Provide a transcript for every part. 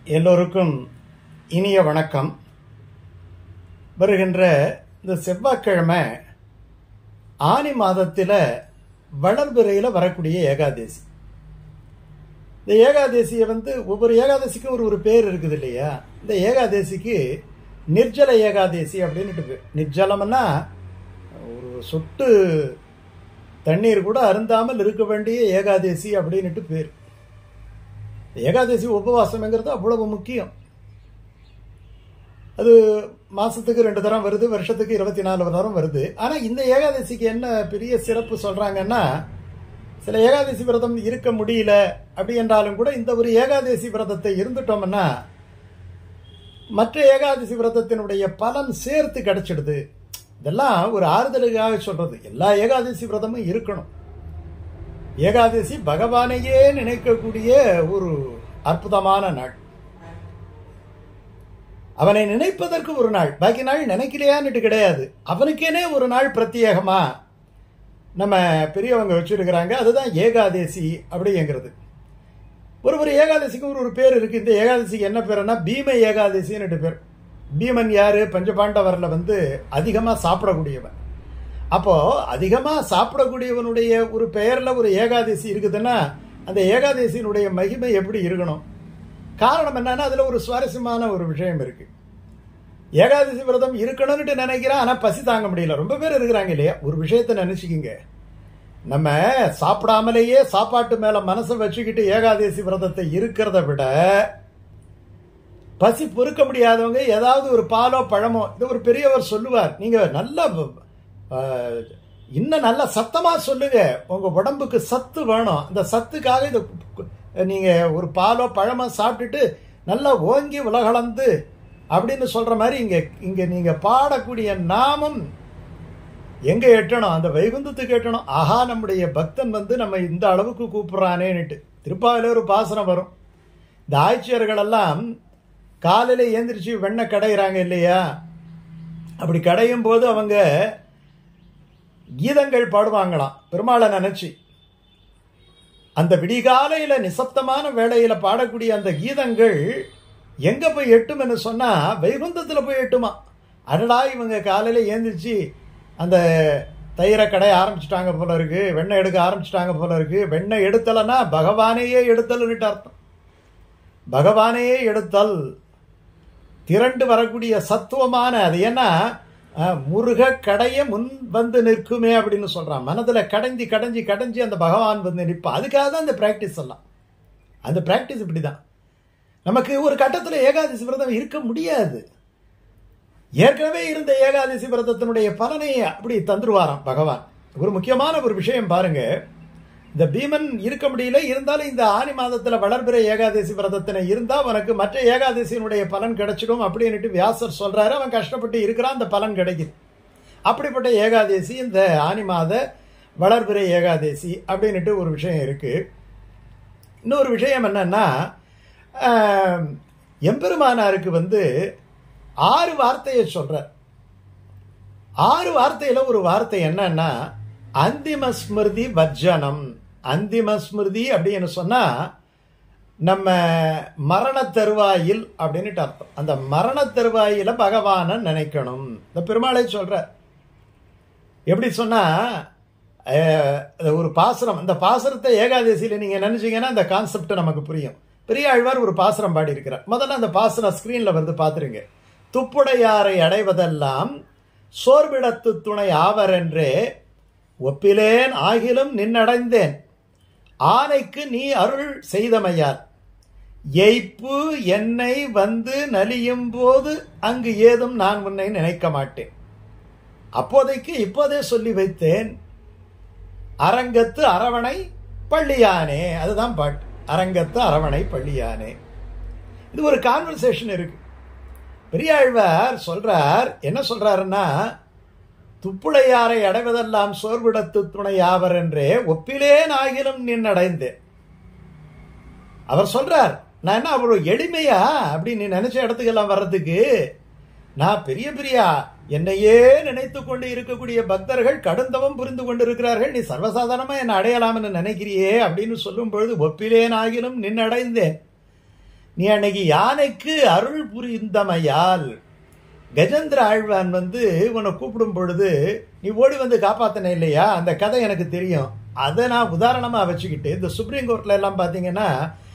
எல்லோருக்கும் இனிய வணக்கம். வருகின்ற இந்த செவ்வாய்க்கிழமை ஆனி மாதத்தில் வளர்பிறையில் வரக்கூடிய ஏகாதசி. இந்த ஏகாதசியை ஒவ்வொரு ஏகாதசிக்கும் ஒரு பேர் இருக்குது இல்லையா? இந்த ஏகாதசிக்கு நிர்ஜல ஏகாதசி அப்படின்ட்டு பேர். நிர்ஜலம்னா ஒரு சொட்டு தண்ணீர் கூட அருந்தாமல் இருக்க வேண்டிய ஏகாதசி அப்படின்ட்டு பேர். ஏகாதசி உபவாசம்ங்கிறது அவ்வளவு முக்கியம். அது மாசத்துக்கு 2 தரம் வருது, வருஷத்துக்கு 24 தரம் வருது. ஆனா இந்த ஏகாதசிக்கு என்ன பெரிய சிறப்பு சொல்றாங்கன்னா, சில ஏகாதசி விரதம் இருக்க முடியல அப்படி என்றாலும் கூட இந்த ஒரு ஏகாதசி விரதத்தை இருந்துட்டோம்னா மற்ற ஏகாதசி விரதத்தினுடைய பலன் சேர்த்து கிடைச்சிடுது. இதெல்லாம் ஒரு ஆறுதலுக்காக சொல்றது. எல்லா ஏகாதசி விரதமும் இருக்கணும். ஏகாதசி பகவானையே நினைக்கக்கூடிய ஒரு அற்புதமான நாள். அவனை நினைப்பதற்கு ஒரு நாள், பாக்கி நாள் நினைக்கலையான்னுட்டு கிடையாது. அவனுக்கேனே ஒரு நாள் பிரத்யேகமா நம்ம பெரியவங்க வச்சிருக்கிறாங்க. அதுதான் ஏகாதசி அப்படிங்கிறது. ஒரு ஏகாதசிக்கும் ஒரு பேர் இருக்கு. இந்த ஏகாதசிக்கு என்ன பேருன்னா பீம ஏகாதசின்னு பேர். பீமன் யாரு? பஞ்சபாண்டவர்ல அதிகமா சாப்பிடக்கூடியவன். அப்போ அதிகமா சாப்பிடக்கூடியவனுடைய ஒரு பெயர்ல ஒரு ஏகாதசி இருக்குதுன்னா அந்த ஏகாதசியினுடைய மகிமை எப்படி இருக்கணும்? காரணம் என்னன்னா அதுல ஒரு சுவாரஸ்யமான ஒரு விஷயம் இருக்கு. ஏகாதசி விரதம் இருக்கணும்னு நினைக்கிறான், ஆனா பசி தாங்க முடியல. ரொம்ப பேர் இருக்கிறாங்க இல்லையா? ஒரு விஷயத்த நினைச்சுக்கிங்க, நம்ம சாப்பிடாமலேயே சாப்பாட்டு மேல மனசை வச்சுக்கிட்டு ஏகாதசி விரதத்தை இருக்கிறத விட பசி பொறுக்க முடியாதவங்க ஏதாவது ஒரு பாலோ பழமோ, இது ஒரு பெரியவர் சொல்லுவார், நீங்க நல்லா இன்னும் நல்லா சத்தமா சொல்லுங்க, உங்க உடம்புக்கு சத்து வேணும். அந்த சத்துக்காக இதை நீங்க ஒரு பாலோ பழமோ சாப்பிட்டுட்டு நல்லா ஓங்கி உலகளந்து அப்படின்னு சொல்ற மாதிரி இங்க நீங்க பாடக்கூடிய நாமம் எங்க எட்டணும்? அந்த வைகுந்தத்துக்கு எட்டணும். ஆஹா, நம்முடைய பக்தன் நம்ம இந்த அளவுக்கு கூப்பிடுறானேன்னுட்டு. திருப்பாவில ஒரு பாசனம் வரும். இந்த ஆட்சியர்கள் எல்லாம் காலையில ஏந்திரிச்சு வெண்ணெய் கடையிறாங்க இல்லையா? அப்படி கடையும் போது அவங்க கீதங்கள் பாடுவாங்களாம் பெருமாளை நினைச்சு. அந்த விடிகாலையில நிசப்தமான வேளையில பாடக்கூடிய அந்த கீதங்கள் எங்க போய் எட்டும்னு சொன்னா வைகுந்தத்துல போய் எட்டுமா. அடடா, இவங்க காலையில ஏந்திரிச்சு அந்த தயிரை கடைய ஆரம்பிச்சுட்டாங்க போல இருக்கு, வெண்ணெய் எடுக்க ஆரம்பிச்சுட்டாங்க போல இருக்கு. வெண்ணெய் எடுத்தலன்னா பகவானையே எடுத்தல்னுட்டு அர்த்தம். பகவானையே எடுத்தல், திரண்டு வரக்கூடிய சத்துவமான அது. ஏன்னா முருக கடைய முன் நிற்குமே அப்படின்னு சொல்றான். மனதுல கடைஞ்சி கடைஞ்சி கடைஞ்சி அந்த பகவான் நிற்பான். அதுக்காக தான் அந்த பிராக்டிஸ் எல்லாம். அந்த பிராக்டிஸ் இப்படிதான். நமக்கு ஒரு கட்டத்துல ஏகாதசி விரதம் இருக்க முடியாது. ஏற்கனவே இருந்த ஏகாதசி விரதத்தினுடைய பலனை அப்படி தந்துருவாராம் பகவான். ஒரு முக்கியமான ஒரு விஷயம் பாருங்க. இந்த பீமன் இருக்க முடியல, இருந்தாலும் இந்த ஆனி மாதத்துல வளர்பிறை ஏகாதசி விரதத்தினை இருந்தா உனக்கு மற்ற ஏகாதசியினுடைய பலன் கிடைச்சிடும் அப்படின்னுட்டு வியாசர் சொல்றாரு. அவன் கஷ்டப்பட்டு இருக்கிறான், அந்த பலன் கிடைக்குது. அப்படிப்பட்ட ஏகாதசி இந்த ஆனி மாத வளர்பிறை ஏகாதசி அப்படின்னுட்டு ஒரு விஷயம் இருக்கு. இன்னொரு விஷயம் என்னன்னா, எம்பெருமானாருக்கு 6 வார்த்தையை சொல்ற. 6 வார்த்தையில ஒரு வார்த்தை என்னன்னா அந்திம ஸ்மிருதி வர்ஜனம். அந்திம ஸ்மிருதி அப்படின்னு சொன்னா நம்ம மரண தருவாயில் அப்படின்னுட்டு அர்த்தம். அந்த மரண தருவாயில பகவான நினைக்கணும். இந்த பெருமாளை சொல்ற. எப்படி சொன்னா ஒரு பாசுரம், அந்த பாசுரத்தை ஏகாதசியில நீங்க நினைச்சீங்கன்னா அந்த கான்செப்ட் நமக்கு புரியும். பெரியாழ்வார் ஒரு பாசுரம் பாடி இருக்கிறார். முதல்ல அந்த பாசுரம் ஸ்கிரீன்ல பாத்துருங்க. துப்புடையாரை அடைவதெல்லாம் சோர்விடத்து துணை ஆவரென்றே ஒப்பிலேன் ஆகிலும் நின்னடைந்தேன் ஆனைக்கு நீ அருள் செய்தமையால் எய்ப்பு என்னை நலியும் போது அங்கு ஏதும் நான் உன்னை நினைக்க மாட்டேன். அப்போதைக்கு இப்போதே சொல்லி வைத்தேன் அரங்கத்து அரவணை பள்ளியானே. அதுதான் பாட்டு. அரங்கத்து அரவணை பள்ளியானே. இது ஒரு கான்வர்சேஷன் இருக்கு. பெரியாழ்வார் சொல்றார். என்ன சொல்றாருன்னா, துப்புளையாரை அடைவதெல்லாம் சோர்விடத்து துணை ஆவர் என்றே ஒப்பிலேன் ஆகிலும் நின்னடைந்தேன். அவர் சொல்றார், நான் என்ன அவ்வளவு எளிமையா அப்படி நீ நினைச்ச இடத்துக்கெல்லாம் வர்றதுக்கு? நான் பெரிய என்னையே நினைத்து கொண்டு இருக்கக்கூடிய பக்தர்கள் கடுந்தவம் புரிந்து கொண்டிருக்கிறார்கள். நீ சர்வசாதாரணமா என்ன அடையலாம் என்று நினைக்கிறியே அப்படின்னு சொல்லும் பொழுது ஒப்பிலேன் ஆகிலும் நின்னடைந்தேன். நீ அன்னைக்கு யானைக்கு அருள் புரிந்தமையால் கஜேந்திர ஆழ்வான் உன்னை கூப்பிடும் பொழுது நீ ஓடி வந்து காப்பாத்தின இல்லையா, அந்த கதை எனக்கு தெரியும். அதை நான் உதாரணமாக வச்சுக்கிட்டு இந்த சுப்ரீம் கோர்ட்ல எல்லாம் பார்த்தீங்கன்னா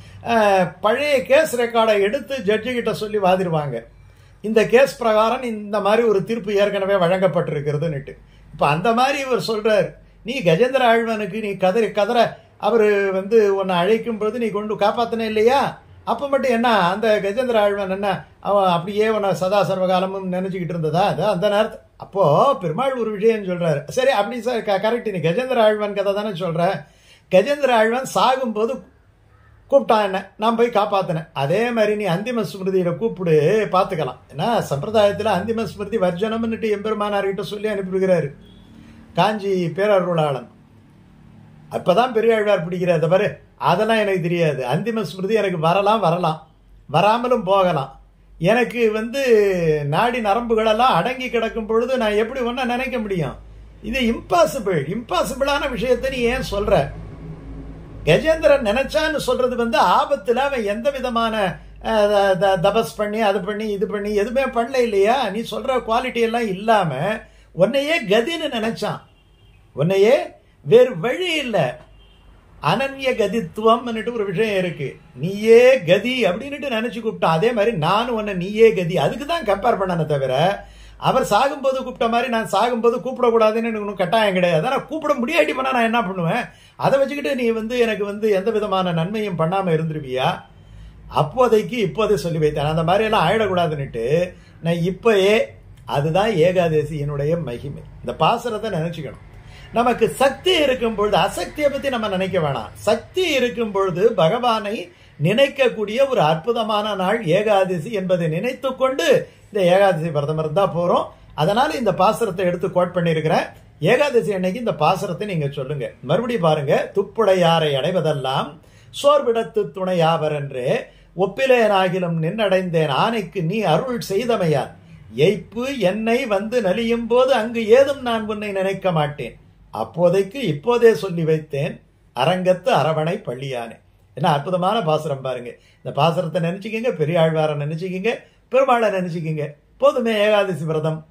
பழைய கேஸ் ரெக்கார்டை எடுத்து ஜட்ஜு கிட்ட சொல்லி வாதிடுவாங்க. இந்த கேஸ் பிரகாரம் இந்த மாதிரி ஒரு தீர்ப்பு ஏற்கனவே வழங்கப்பட்டிருக்கிறதுன்னுட்டு. இப்போ அந்த மாதிரி இவர் சொல்றார், நீ கஜேந்திர ஆழ்வானுக்கு நீ கதற அவர் உன்னை அழைக்கும் பொழுது நீ கொண்டு காப்பாத்தின இல்லையா, அப்போ மட்டும் என்ன அந்த கஜேந்திர ஆழ்வான் என்ன அவன் அப்படியே உன்னை சதா சர்வகாலமும் நினைச்சுக்கிட்டு இருந்ததா? அதான் அந்த நேரத்தை அப்போ பெருமாள் ஒரு விஷயம் சொல்றாரு. சரி அப்படி சார் கரெக்ட், நீ கஜேந்திர ஆழ்வான் கதை தானே சொல்ற. கஜேந்திர ஆழ்வான் சாகும்போது கூப்பிட்டான் என்ன, நான் போய் காப்பாத்தினேன். அதே மாதிரி நீ அந்திம ஸ்மிருதியில கூப்பிடு பார்த்துக்கலாம். ஏன்னா சம்பிரதாயத்தில் அந்திம ஸ்மிருதி வர்ஜனம்னுட்டு எம்பெருமானார்கிட்ட சொல்லி அனுப்பிவிடுகிறாரு காஞ்சி பேரருளாளன். அப்பதான் பெரியாழ்வார் பிடிக்கிறார். பாரு அதெல்லாம் எனக்கு தெரியாது, அந்திம ஸ்மிருதி எனக்கு வரலாம் வராமலும் போகலாம். எனக்கு நாடி நரம்புகளெல்லாம் அடங்கி கிடக்கும் பொழுது நான் எப்படி ஒன்ன நினைக்க முடியும்? இது இம்பாசிபிளான விஷயத்தை நீ ஏன் சொல்ற? கஜேந்திரன் நினைச்சான்னு சொல்றது ஆபத்துல அவன் எந்த விதமான தபஸ் பண்ணி அது பண்ணி இது பண்ணி எதுவுமே பண்ணல இல்லையா? நீ சொல்ற குவாலிட்டி எல்லாம் இல்லாம உன்னையே கதின்னு நினைச்சான். உன்னையே வேறு வழி இல்லை, அனன்ய கதித்துவம் ஒரு விஷயம் இருக்கு. நீயே கதி அப்படின்னுட்டு நினைச்சு கூப்பிட்டான். அதே மாதிரி நானும் உன்னை நீயே கதி அதுக்கு தான் கம்பேர் பண்ணானே தவிர அவர் சாகும்போது கூப்பிட்ட மாதிரி நான் சாகும்போது கூப்பிடக்கூடாதுன்னு எனக்கு கட்டாயம் கிடையாது. நான் கூப்பிட முடியாட்டி பண்ணா நான் என்ன பண்ணுவேன்? அதை வச்சுக்கிட்டு நீ எனக்கு எந்த விதமான நன்மையும் பண்ணாம இருந்துருவியா? அப்போதைக்கு இப்போதே சொல்லி வைத்தேன், அந்த மாதிரி எல்லாம் ஆயிடக்கூடாதுன்னுட்டு நான் இப்பயே. அதுதான் ஏகாதசியினுடைய மகிமை. இந்த பாசுரத்தை நினைச்சுக்கணும். நமக்கு சக்தி இருக்கும் பொழுது அசக்தியை பத்தி நம்ம நினைக்க வேணாம். சக்தி இருக்கும் பொழுது பகவானை நினைக்கக்கூடிய ஒரு அற்புதமான நாள் ஏகாதசி என்பதை நினைத்து கொண்டு இந்த ஏகாதசி விரதம் இருந்தா போறோம். அதனால இந்த பாசுரத்தை எடுத்து கோட் பண்ணியிருக்கிறேன். ஏகாதசி அன்னைக்கு இந்த பாசுரத்தை நீங்க சொல்லுங்க. மறுபடியும் பாருங்க. துப்புடையாரை அடைவதெல்லாம் சோர்விடத்து துணையாவர் என்று ஒப்பிலேனாகிலும் நின்னடைந்தேன் ஆனைக்கு நீ அருள் செய்தமையார் எய்ப்பு என்னை நலியும் போது அங்கு ஏதும் நான் உன்னை நினைக்க மாட்டேன். அப்போதைக்கு இப்போதே சொல்லி வைத்தேன் அரங்கத்து அரவணை பள்ளியானே. என்ன அற்புதமான பாசுரம் பாருங்க. இந்த பாசுரத்தை நினைச்சுக்கிங்க, பெரியாழ்வாரை நினைச்சுக்கிங்க, பெருமாளை நினைச்சுக்கிங்க. போதுமே ஏகாதசி விரதம்.